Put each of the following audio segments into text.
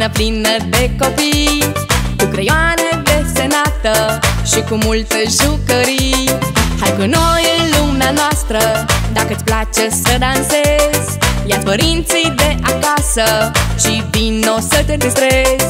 mașină plină de copii, cu creioane desenată și cu multe jucării. Hai cu noi în lumea noastră, dacă-ți place să dansezi, ia-ți părinții de acasă și vino să te distrezi.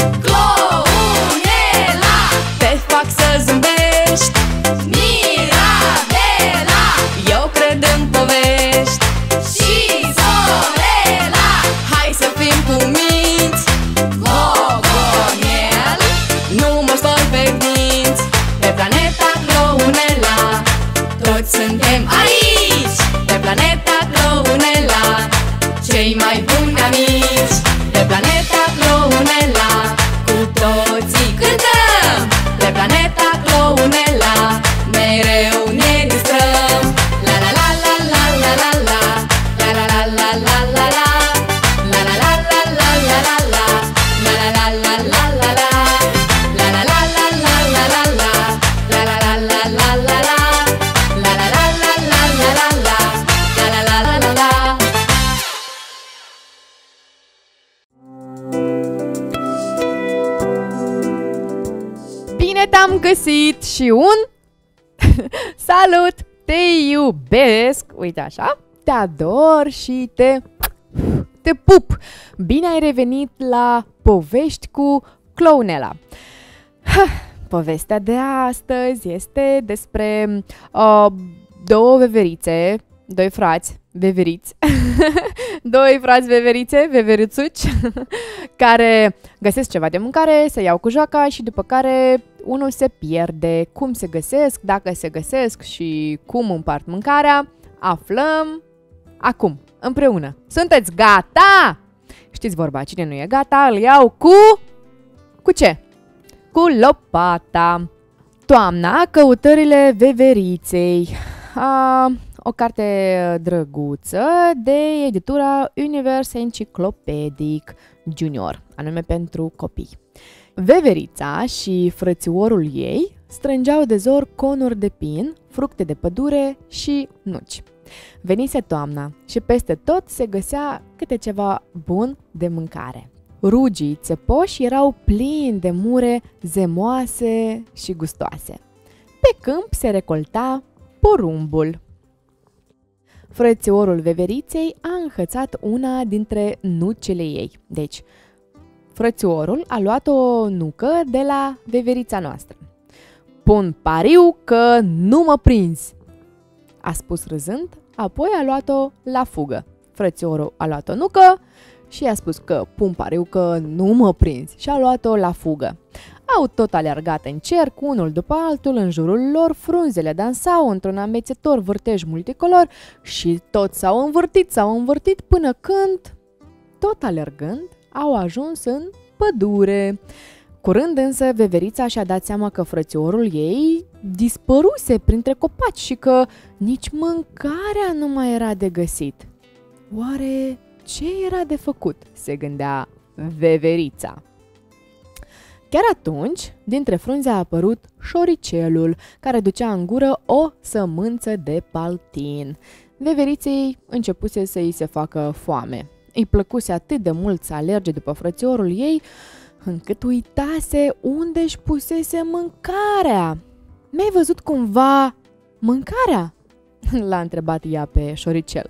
Clownela, te fac să zâmbești. Mirabela, eu cred în povești. Și Zorela, hai să fim cuminți. Gogonel, nu mă spăl pe dinți. Pe planeta Clownela, toți suntem aici. Pe planeta Clownela, cei mai buni amici. Pe planeta Clownela, cu toții cântăm. Pe planeta Clownela, mereu ne distrăm. La la la la la la la la, la la la la la la la, la la la la la la la la, la la la la la la la, la la la la la la la la, la la la la la la la, la la la la la la la la, la la la la la. Bine te-am găsit și un salut, te iubesc, uite așa, te ador și te pup. Bine ai revenit la Povești cu Clownela. Povestea de astăzi este despre două veverițe, doi frați veveriți, doi frați veverițe, veveruțuci, care găsesc ceva de mâncare, se iau cu joaca și după care unul se pierde. Cum se găsesc, dacă se găsesc și cum împart mâncarea, aflăm acum, împreună. Sunteți gata? Știți vorba, cine nu e gata, îl iau cu ce? Cu lopata. Toamna, căutările veveriței. O carte drăguță de editura Univers Encyclopedic Junior, anume pentru copii. Veverița și frățiorul ei strângeau de zor conuri de pin, fructe de pădure și nuci. Venise toamna și peste tot se găsea câte ceva bun de mâncare. Rugii țepoși erau plini de mure zemoase și gustoase. Pe câmp se recolta porumbul. Frățiorul veveriței a înhățat una dintre nucele ei. Deci, frățiorul a luat o nucă de la veverița noastră. Pun pariu că nu mă prinzi, a spus râzând, apoi a luat-o la fugă. Frățiorul a luat o nucă și i-a spus că pun pariu că nu mă prinzi și a luat-o la fugă. Au tot alergat în cerc, unul după altul, în jurul lor frunzele dansau într-un amețător vârtej multicolor și tot s-au învârtit până când, tot alergând, au ajuns în pădure. Curând însă, veverița și-a dat seama că frățiorul ei dispăruse printre copaci și că nici mâncarea nu mai era de găsit. Oare ce era de făcut? Se gândea veverița. Chiar atunci, dintre frunze a apărut șoricelul, care ducea în gură o sămânță de paltin. Veveriței începuse să îi se facă foame. Îi plăcuse atât de mult să alerge după frățiorul ei, încât uitase unde își pusese mâncarea. Mi-ai văzut cumva mâncarea? L-a întrebat ea pe șoricel.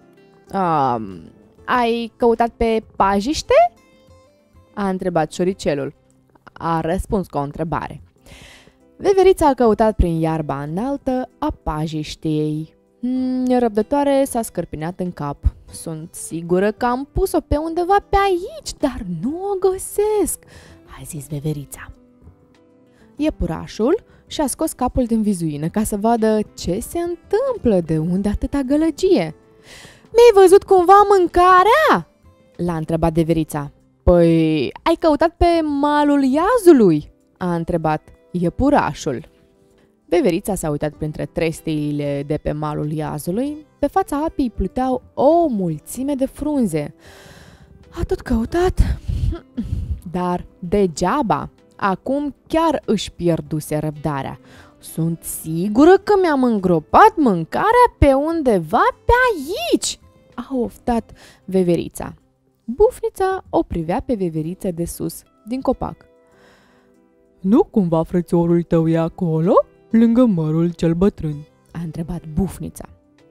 Ai căutat pe pajiște? A întrebat șoricelul. A răspuns cu o întrebare. Veverița a căutat prin iarba înaltă a pajiștei. Nerăbdătoare s-a scărpinat în cap. Sunt sigură că am pus-o pe undeva pe aici, dar nu o găsesc, a zis veverița. Iepurașul și-a scos capul din vizuină ca să vadă ce se întâmplă, de unde atâta gălăgie. Mi-ai văzut cumva mâncarea? L-a întrebat veverița. Păi, ai căutat pe malul iazului? A întrebat iepurașul. Veverița s-a uitat printre trestiile de pe malul iazului. Pe fața apei pluteau o mulțime de frunze. A tot căutat, dar degeaba. Acum chiar își pierduse răbdarea. Sunt sigură că mi-am îngropat mâncarea pe undeva pe aici, a oftat veverița. Bufnița o privea pe veveriță de sus, din copac. Nu cumva frățiorul tău e acolo, lângă mărul cel bătrân? A întrebat Bufnița.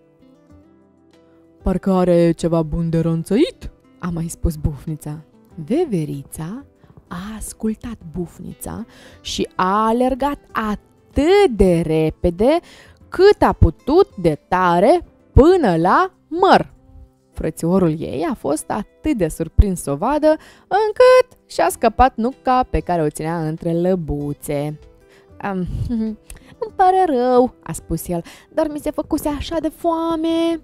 Parcă are ceva bun de ronțăit, a mai spus Bufnița. Veverița a ascultat Bufnița și a alergat atât de repede cât a putut de tare până la măr. Frățiorul ei a fost atât de surprins să o vadă, încât și-a scăpat nuca pe care o ținea între lăbuțe. Îmi pare rău, a spus el, dar mi se făcuse așa de foame.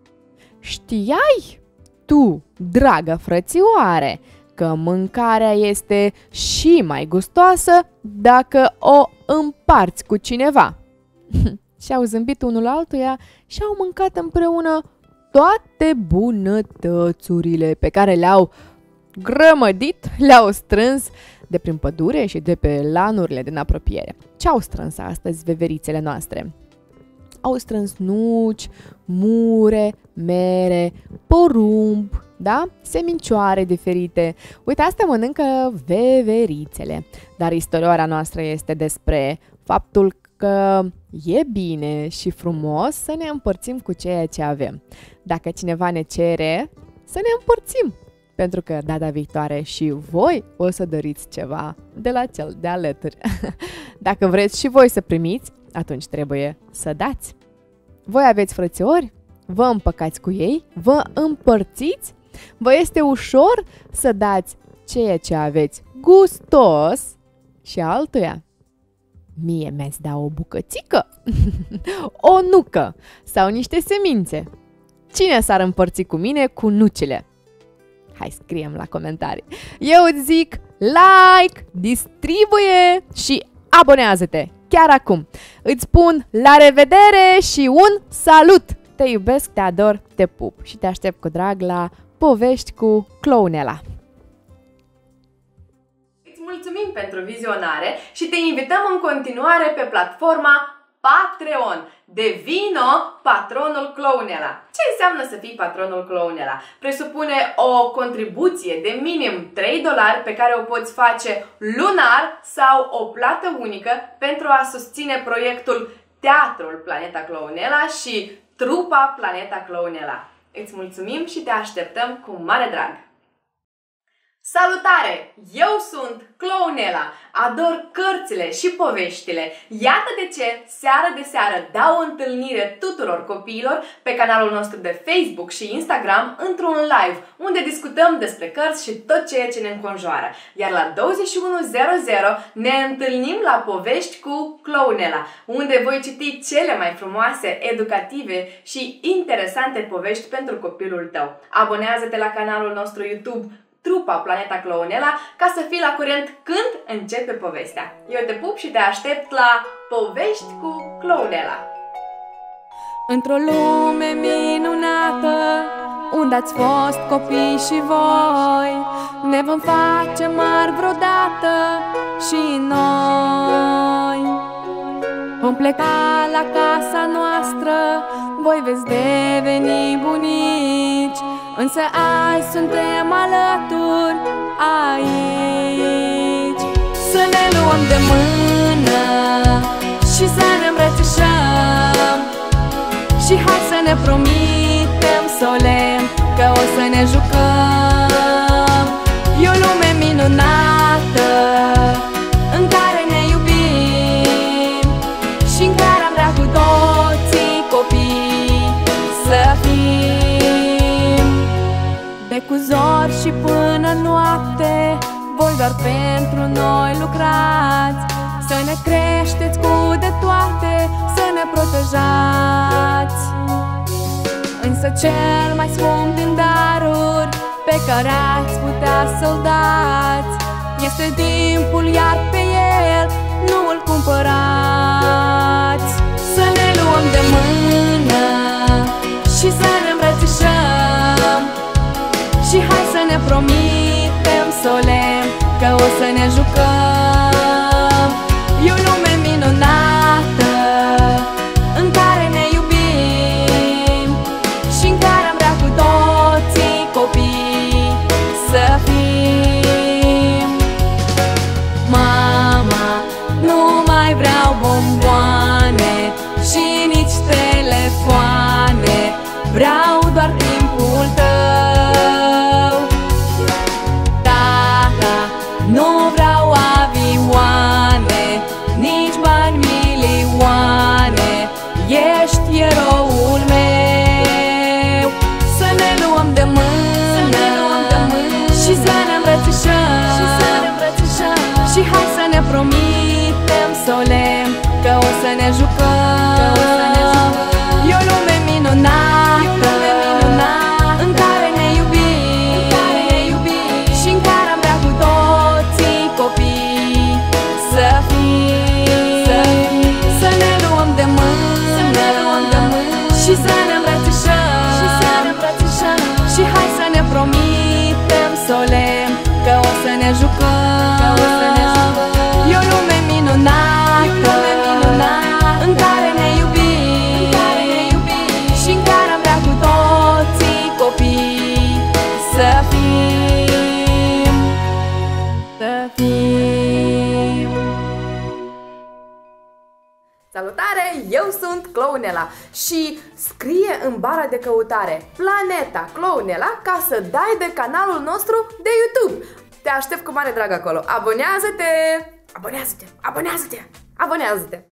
Știai tu, dragă frățioare, că mâncarea este și mai gustoasă dacă o împarți cu cineva? Și-au zâmbit unul altuia și au mâncat împreună toate bunătățurile pe care le-au grămădit, le-au strâns de prin pădure și de pe lanurile din apropiere. Ce-au strâns astăzi veverițele noastre? Au strâns nuci, mure, mere, porumb, da? Semincioare diferite. Uite, astea mănâncă veverițele. Dar istoria noastră este despre faptul că e bine și frumos să ne împărțim cu ceea ce avem. Dacă cineva ne cere, să ne împărțim, pentru că data viitoare și voi o să doriți ceva de la cel de alături. Dacă vreți și voi să primiți, atunci trebuie să dați. Voi aveți frățiori? Vă împăcați cu ei? Vă împărțiți? Vă este ușor să dați ceea ce aveți gustos și altuia? Mie mi-ați da o bucățică, o nucă sau niște semințe. Cine s-ar împărți cu mine cu nucile? Hai, scriem la comentarii. Eu îți zic like, distribuie și abonează-te chiar acum. Îți spun la revedere și un salut! Te iubesc, te ador, te pup și te aștept cu drag la Povești cu Clownela. Mulțumim pentru vizionare și te invităm în continuare pe platforma Patreon. Devino patronul Clownela. Ce înseamnă să fii patronul Clownela? Presupune o contribuție de minim $3 pe care o poți face lunar sau o plată unică pentru a susține proiectul Teatrul Planeta Clownela și trupa Planeta Clownela. Îți mulțumim și te așteptăm cu mare drag! Salutare! Eu sunt Clownela, ador cărțile și poveștile. Iată de ce, seară de seară, dau o întâlnire tuturor copiilor pe canalul nostru de Facebook și Instagram într-un live, unde discutăm despre cărți și tot ceea ce ne înconjoară. Iar la 21:00 ne întâlnim la Povești cu Clownela, unde voi citi cele mai frumoase, educative și interesante povești pentru copilul tău. Abonează-te la canalul nostru YouTube Trupa Planeta Clownela ca să fii la curent când începe povestea. Eu te pup și te aștept la Povești cu Clownela. Într-o lume minunată, unde ați fost copii și voi, ne vom face mari vreodată și noi. Vom pleca la casa noastră, voi veți deveni bunici, însă azi suntem alături aici. Să ne luăm de mână și să ne îmbrățișăm și hai să ne promitem solemn că o să ne jucăm. E o lume minunată în care ne iubim și în care am vrea cu toții copii să fim. De cu zori și până noapte, voi doar pentru noi lucrați, să ne creșteți cu de toate, să ne protejați. Însă cel mai scump din daruri pe care ați putea să-l dați este timpul, iar pe el nu îl cumpărați. Să ne luăm de mână și să ne îmbrățișăm și hai să ne promitem solemn că o să ne jucăm. E o lume minunată în care ne iubim și în care am vrea cu toții copii bomboane și nici telefoane, vreau doar timpul tău. Tata, nu vreau avioane, nici bani milioane, ești eroul meu. Să ne luăm de mână și să ne îmbrățișăm, și hai să ne promitem solemn că o să ne jucăm. E o lume minunată în care ne iubim și în care am vrea cu toții copii să fim. Să ne luăm de mână și să ne îmbrățișăm, și hai să ne promitem solemn că o să ne jucăm. E o lume minunată în care ne iubim și în care am vrea cu toții copii să fim. Salutare! Eu sunt Clownela și scrie în bara de căutare Planeta Clownela ca să dai de canalul nostru de YouTube. Te aștept cu mare drag acolo. Abonează-te! Abonează-te! Abonează-te! Abonează-te!